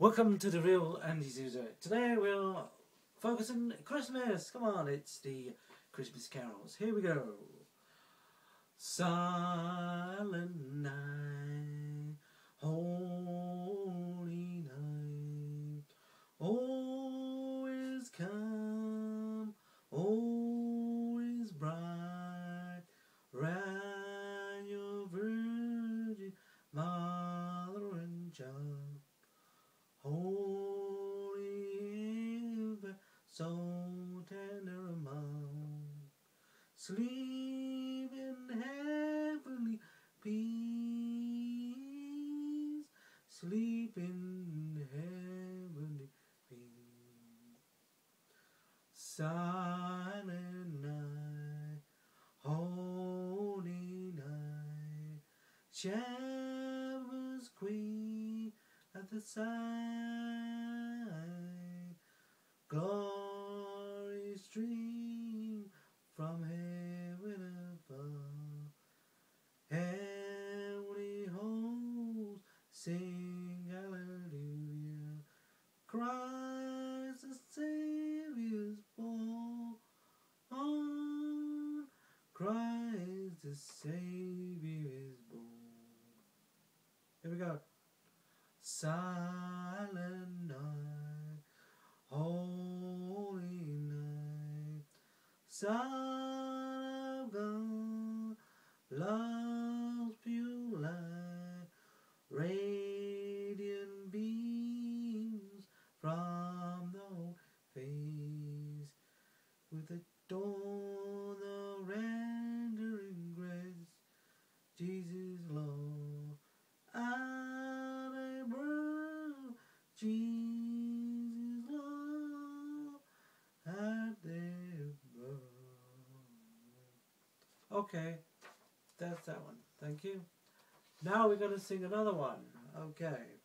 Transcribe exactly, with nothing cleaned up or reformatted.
Welcome to the Real Andy zero zero eight. Today we'll focus on Christmas. Come on, it's the Christmas carols. Here we go. Silent night, holy night, all is calm, all is bright, round your virgin mother and child. Holy infant, so tender among, sleep in heavenly peace, sleep in heavenly peace. Silent night, holy night, shepherds queen at the side, glory stream from heaven above, heavenly hosts sing hallelujah, Christ the Saviour's born, Christ the Saviour is born. Here we go. Silent night, holy night, Son of God, love's pure light, radiant beams from the whole face, with the dawn of rendering grace, Jesus Lord, out a birth, Jesus Lord, at their birth. Okay, that's that one. Thank you. Now we're going to sing another one. Okay.